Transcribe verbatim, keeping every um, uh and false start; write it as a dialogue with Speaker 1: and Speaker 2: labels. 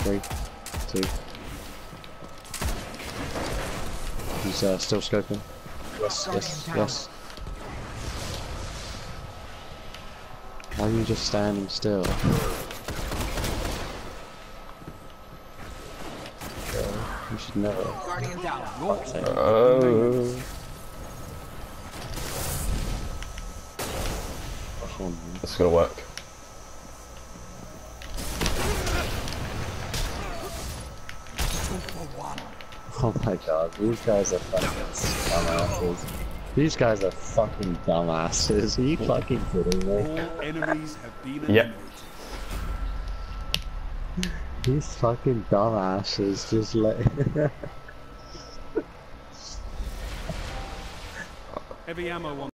Speaker 1: Three, two. He's uh, still scoping. Yes, yes, yes. Why are you just standing still? You should know.
Speaker 2: Guardian down.
Speaker 3: Oh. That's gonna work.
Speaker 1: Oh my god, these guys are fucking dumbasses. These guys are fucking dumbasses. Are you fucking kidding me?
Speaker 4: All enemies have been
Speaker 3: Yep.
Speaker 1: These fucking dumbasses just let.
Speaker 4: Heavy ammo on.